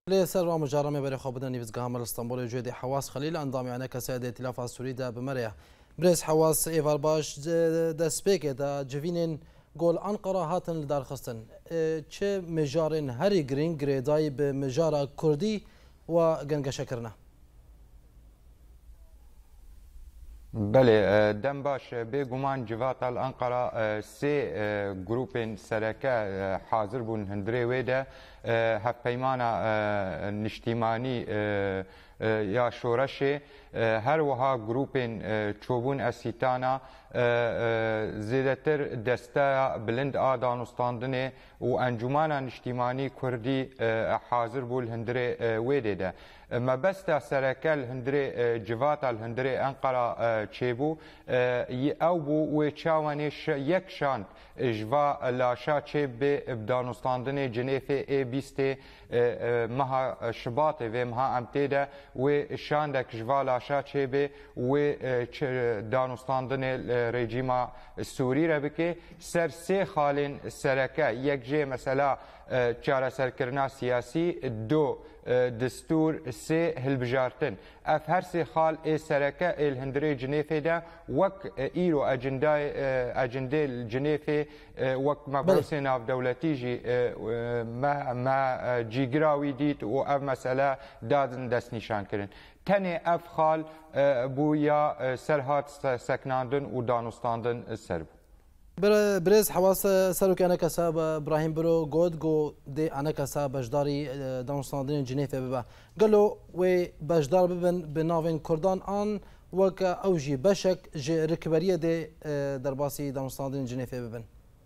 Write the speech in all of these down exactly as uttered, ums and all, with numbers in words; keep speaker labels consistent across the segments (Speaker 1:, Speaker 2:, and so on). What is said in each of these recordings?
Speaker 1: لسر رام جارمه برای خوابدن نیوزگاه همال استانبول جوید حواس خلیل اندام یعنی کساد ائتلاف سوری دا بمریا برز حواس ایوار باش دسپیک دا جوینن گل انقره هاتن لدار خستن چه مجارن هری گرین گریدای به مجارا کردی و گنگش کرنا.
Speaker 2: بله دم باش بگمان جوات الانقره سه گروپین سرکه حاضر بون هندری ویده هف پیمانا نشتیمانی یا شورش هر وها گروپین چوبون اسیتانا زیادتر دسته بلند آدان استاندنه و انجمانا نشتیمانی کردی حاضر بول هندری ویده ده ما بسته سرکل هندری جوات الهندری انقره چیبو او بو و چاوانش یک شان جوا لاشا چیب به دانستاندن جنیف ای بیست مها شباط و مها امتیده و شاندک جوا لاشا چیب و دانستاندن رژیم سوری را بکه سر سه خالین سرکه یک جه مثلا چاره سرکرنا سیاسی دو دستور سه هلبجارتن اف هر سه خال ای سرکه ال هندری جنیف ده وک ایرو اجندای اجنده جنیف وک مبعوث ناف دولتی جی ما ما جیگراوی دیت و اف مسئله دادن دست نشان کردن تنه اف خال بویا سرهات سکناندن و دانستاندن سرب
Speaker 1: برز حواس سرک انا کساب ابراهیم برو گود گو دی انا کساب بجداری دانستاندن جنیف ببا قالوا و بجدار ببن بناوین کردان آن وک اوجی بشک رکبریه دی درباسی دانستاندن جنیف ببن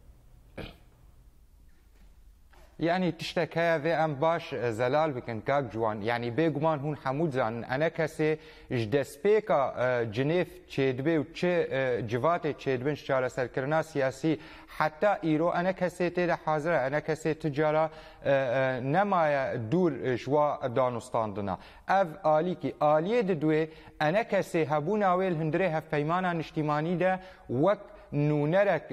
Speaker 2: يعني تشتكى في ام باش زلال بكن كاك جوان يعني بيغمان هون حمود زان انا كسي جدسبيكا جنيف تشيدبي وتش جواتي تشيدبن شارع سركرنا سياسي حتى ايرو انا كسي تي حاضر انا كسي تجاره نما دور جوا دانستاندنا اف اليكي اليه دوي انا كسي هبونا ويل هندري هف پیمانا نشتیمانی ده وك نونرك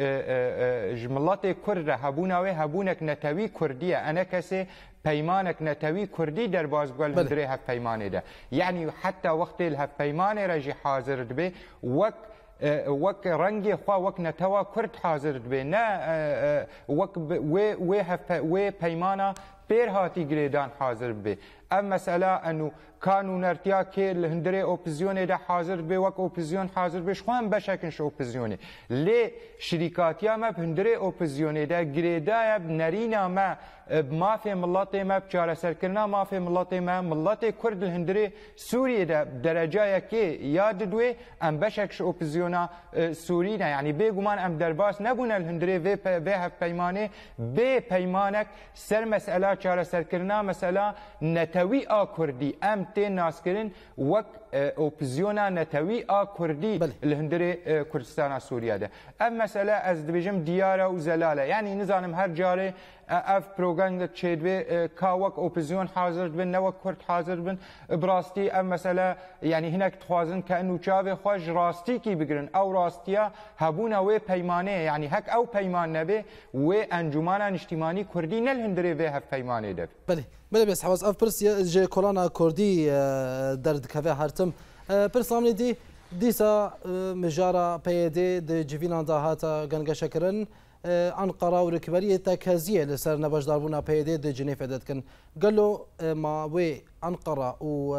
Speaker 2: جملات كرد هبونا و هبونك نتوي كرديه انا كسي پیمانك نتوي كردي در باز بقول هندري هف پیمانه ده يعني حتى وقت الهف پیمانه رجي حاضر به وك وك رنگي خوا وك نتوا كرد حاضر به نا وك و و هف و پیمانه بير هاتي جريدان حاضر به ام مساله انه قانون ارتيا كي الهندري اوبوزيون ده حاضر به وك اوبوزيون حاضر به شخوان بشكن شو اوبوزيون لي شركاتيا ما بهندري اوبوزيون ده جريدا بنرينا ما ما في ملاتي ما بچاره سركرنا ما في ملاتي ما ملاتي كرد الهندري سوريا ده درجه كي ياد دوي ام بشك شو اوبوزيونا سورينا يعني بيغمان ام درباس نبون الهندري في في پیمانه به پیمانك سر مساله چاره سركرنا مساله نتوي ا كردي ام تي ناسكرين وك اوبوزيونا نتوي ا كردي الهندري كردستان سوريا ده ام مساله از دبيجم دياره وزلاله يعني نظام هر جاري اف بروغاندا تشيدوي كاوك اوبوزيون حاضر بن نو كرد حاضر بن براستي ام مساله يعني هناك تخوازن كانه تشافي خوش راستي كي بگرن او راستيا هبونا و پیمانه يعني هك او پیمان نبه و انجمانا اجتماعي كردي نل هندري و هف پیمانه ده
Speaker 1: بله بله بس حواس اف برس جه کولانا کردی درد کفه هرتم پرس امنی دی دیسا مجارا پیده د جوینان دا هاتا گنگش کرن انقره و رکبری تکازیه لسر نباش داربونا پیده د جنیف داد کن قالوا ما وی انقره و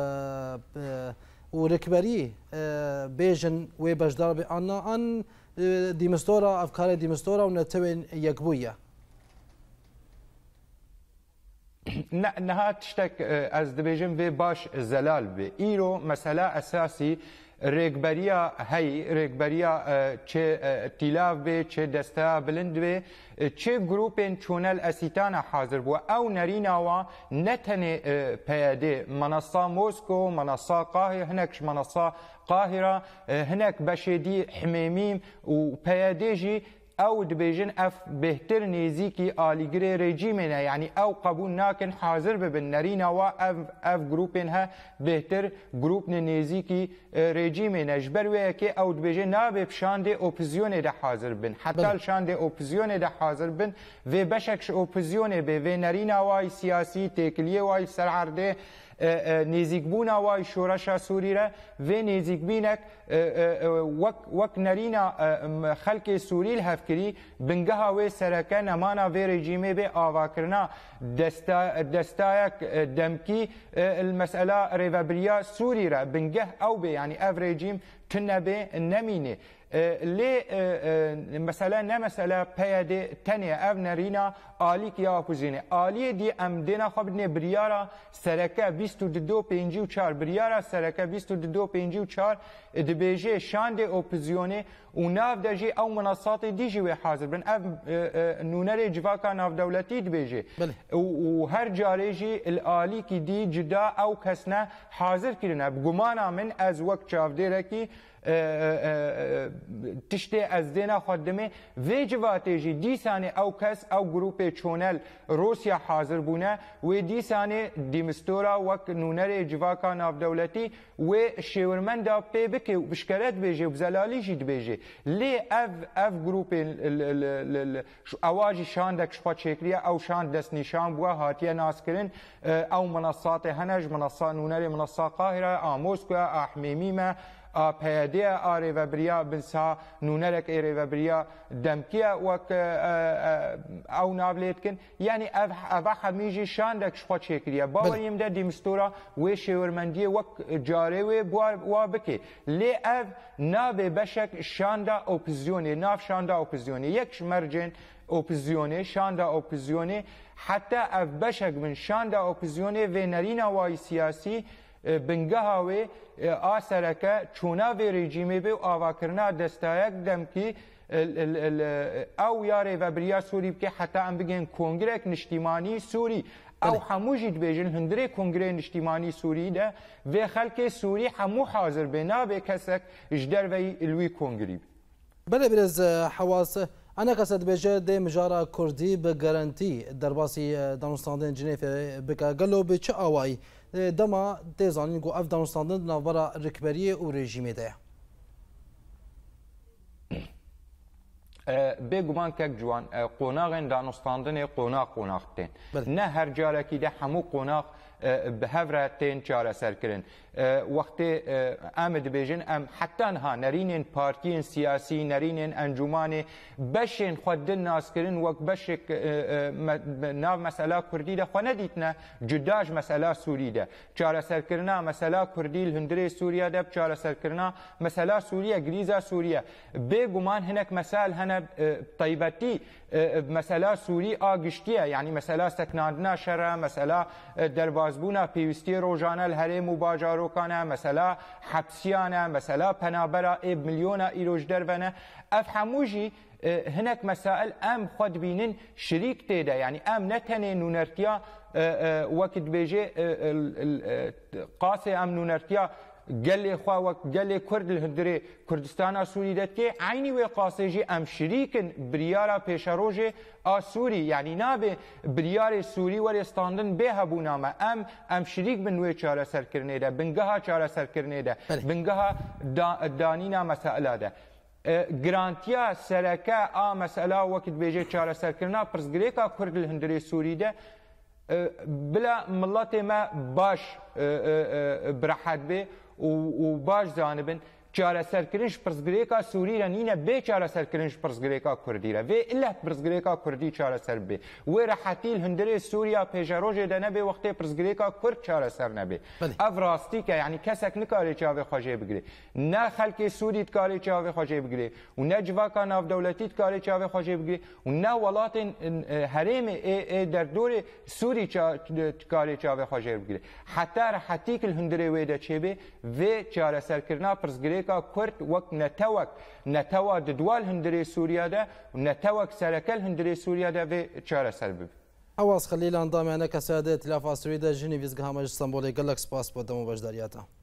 Speaker 1: و رکبری بیجن و بجدار به آن آن دیمستورا افکار دیمستورا و نتوین یکبویه
Speaker 2: نه نه تشتك از دبيجم في باش زلال بي ايرو مسألة اساسي ريكبريا هي ريكبريا چه تيلاف بي چه دستا بلند بي چه جروبين چونل اسيتانا حاضر بو او نرينا و نتني بيادي منصة موسكو منصة قاهرة هناك منصة قاهرة هناك بشدي حميميم و بيادي جي او دبیجن اف بهتر نزیکی آلیگری رژیمه یعنی او قبول ناکن حاضر ببن نرینا و اف اف گروپین ها بهتر گروپ نزیکی رژیمه نجبر و که او دبیجن نابه شاند اپوزیون ده حاضر بن حتی شاند اپوزیون ده حاضر بن و بشکش اپوزیون به و نرینا وای سیاسی تکلیه وای سرعرده نزیک بونا وای شورش سوری را و نزیک بینک وک وک نرینا خلق سوری الهفکری بنگها و سرکه نمانا و رژیمه به آواکرنا دستا دستایک دمکی المسئله ریوبریا سوری را بنگه او به یعنی اف رژیم تنبه نمینه لی مثلا نه مثلا پیاده تنه اف نرینا آلی که اپوزیونه آلی دی ام دینا خواب نه بریارا سرکه بیست و دو پنجی و چهار بریارا سرکه بیست و دو پنجی و چهار دبیجه شاند اپوزیونه و ناف دجی او منصات دیجی و حاضر بن اف نونر جواکا ناف دولتی دبیجه و هر جاریجی الالی کی دی جدا او کسنا حاضر کرنا بگمانا من از وقت چاودیره کی تشتی از دینا خدمه و جواتیجی دیسانه او کس او گروپ چونل روسیا حاضر بونه و دیسانه دیمستورا وک نونر جواکا ناف دولتی و شیورمن دا پی بکی و بشکرت بیجه و بزلالی جید بیجه لی اف اف گروپ اواجی شاندک شپا چکریه او شاند دست نشان بوا هاتیه ناس کرن او منصات هنج منصات نونر منصات قاهره آموسکو احمیمیمه پیاده آره و بریا بنسا نونرک ایره و بریا دمکیه وک او نابلیت کن یعنی اف همیجی شاندک شخوا چکریه باوریم ده دیمستورا و شورمندی وک جاره و بکی لی اف نابه بشک شاندا اپوزیونه ناف شاندا اپوزیونه یک مرجن اپوزیونه شاندا اپوزیونه حتی اف بشک من شاندا اپوزیونه و نرینا وای سیاسی بنگاه و آسرکه چونا و رژیمه به آواکرنا دستایک دم کی او یاره و بریا سوری که حتی ام بگن کنگره نشتیمانی سوری او همو جید بیجن هندره کنگره نشتیمانی سوری ده و خلق سوری همو حاضر بنا به کسک اجدر و الوی کنگری
Speaker 1: بله برز حواس انا قصد بجه ده مجارا کردی به گارانتی در باسی دانستاندن جنیف بکا گلو به چه آوائی دما تیزانین گو اف دانستاندن نوبرا رکبریه و رژیمه ده
Speaker 2: بگمان که جوان قوناغ دانستاندن قوناغ قوناغ تین نه هر جارکی ده همو قوناغ به هفره تین چاره سر کرن وقتی آمد بیجن ام حتی ها نرینن پارتین سیاسی نرینن انجمان بشین خود دل ناس کرن وقت بشک ناو مسئله کردی ده خود ندیتنا جداج مسئله سوری ده چاره سر کرنا مسئله کردی الهندره سوریا ده چاره سر کرنا مسئله سوریا گریزا سوریا بگمان هنک مسائل هنه طیبتی مسئله سوری آگشتیه یعنی مسئله سکناندنا شره مسئله دربازبونا پیوستی روزانه الهرم و باجاروکانه مسئله حبسیانه مسئله پنابرا ایب میلیونا ایروش درونه اف هموجی هناك مسائل ام خود بینن شریک تیده یعنی ام نتنه نونرتیا وقت بیجه قاسه ام نونرتیا قال خوا وقال كرد الهندري كردستان سوري دتكي عيني وقاسجي ام شريك بريارا بيشاروجي سوري يعني نابي بريار سوري ورستاندن بها بونامه ام ام شريك بنوي چاره سركرني ده بنگها چاره سركرني ده بنگها دانينا مسائل ده گرانتیا سرکه آ مسئله وقت بیجه چاره سرکرنا پرزگریکا کرد الهندري سوري ده بلا ملت ما باش برحت به و باش زانبن چاره سرکرنش پرزگریکا سوری را نینه به چاره سرکرنش پرزگریکا کردی را و الا پرزگریکا کردی چاره سر به و راحتی الهندره سوریا پیشروج دنه به وقت پرزگریکا کرد چاره سر نبه اف راستی که یعنی کسک نکاری چاوه خواجه بگیره نه خلق سوری کاری چاوه خواجه بگیره و نه جواکا ناف دولتی کاری چاوه خواجه بگیره و نه ولات حریم در دور سوری کاری چاوه خواجه بگیره حتی راحتی که الهندره ویده چه به و چاره سرکرنا پرزگریکا كرد وك نتوك نتوى دوال هندري سوريا ده ونتوك سركل هندري سوريا ده في چاره سربب
Speaker 1: اواز خليل انضامي انا كساده تلافا سويدا جنيفيز قهامج اسطنبول قال لك سباس بودمو بجدارياتا